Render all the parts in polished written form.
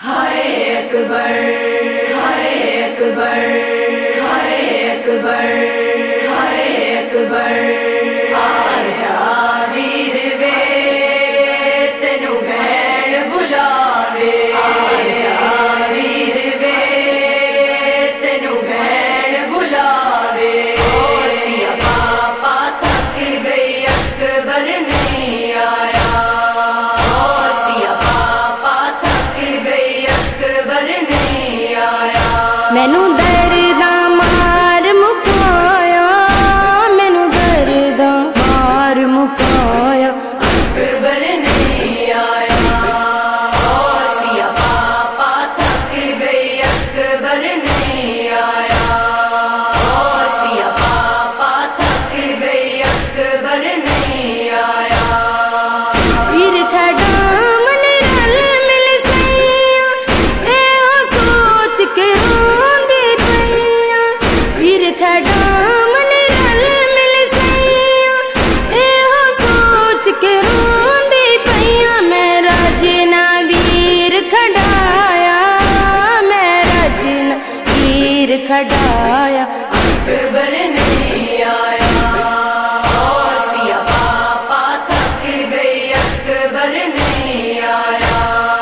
ہائے اکبر ہائے اکبر ہائے اکبر ہائے اکبر آجا ویر وے تینو بھیڑ بلاوے آجا ویر وے تینو بھیڑ بلاوے سیا پاپا تھک گئی اکبر نہیں آیا سیا پاپا تھک گئی اکبر نہیں آیا مینوں درداں مار مکایا مینوں درداں مار مکایا اکبر نہیں آیا سیا پاپا تھک گئی اکبر نہیں آیا سیا پاپا تھک گئی اکبر نہیں آیا پیر کھڑا من رل مل سیاں اے او سوچ کے روندی پیاں پیر کھڑا من رل مل سیاں اے او سوچ کے روندی پیاں میں راجنا ویر کھڑایا میں راجنا ویر کھڑایا اکبر نہیں آیا سیا پاپا تھک گئی اکبر نہیں آیا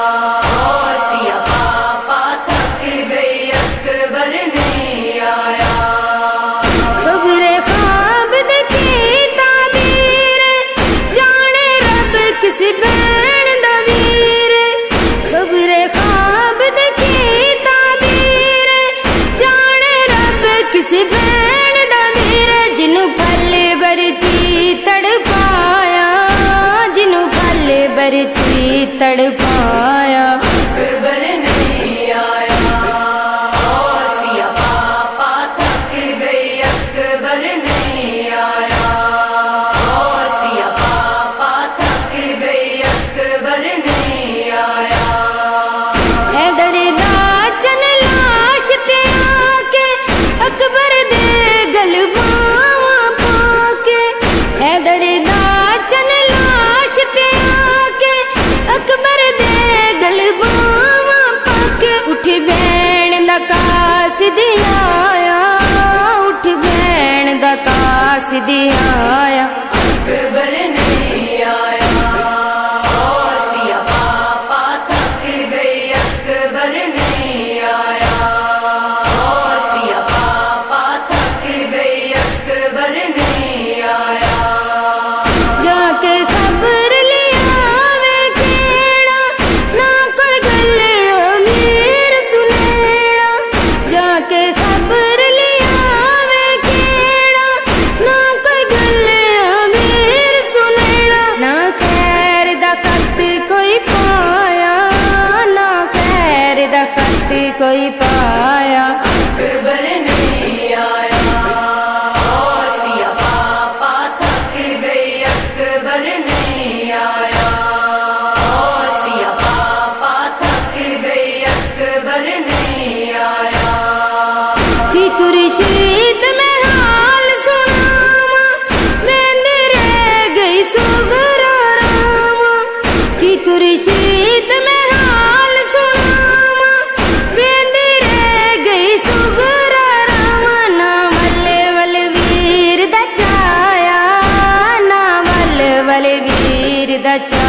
سیا پاپا تھک گئی اکبر نہیں آیا قبر خواب دیکھی تعبیر جانے رب کسی بین دا ویر قبر خواب دیکھی تعبیر جانے رب کسی بین دا ویر جنوں پھل برچی تڑپایا جنوں پھل برچی تڑپایا اکبر نہیں آیا سیا پاپا تھک گئی اکبر نہیں آیا سیا پاپا تھک گئی اکبر نہیں آیا حیدر دا چن لاش تے آکے اکبر دے گل باواں پاکے حیدر دا چن لاش تے آکے اکبر دے گل باواں پاکے اٹھ بین دا قاصد آیا اٹھ بین دا قاصد آیا اکبر نہیں آیا سیا پاپا تھک گئی اکبر نہیں آیا سیا پاپا تھک گئی اکبر نہیں آیا جا کے خبر لیا وے کیڑا نہ کوئی گل امیر سنیڑا جا کے خبر لیا وے کیڑا نہ کوئی گل امیر سنیڑا نہ خیر دا خط کوئی پایا نہ خیر دا خط کوئی پایا اکبر نہیں آیا سیا پاپا تھک گئی اکبر نہیں آیا سیا پاپا تھک گئی اکبر نہیں آیا کی خورشید میں حال سناواں ویندی رہ گئی سوگرا راواں کی خورشید میں حال سناواں ویندی رہ گئی سوگرا راواں نا ولے ولے ویر دا چایا نا ولے ولے ویر دا چایا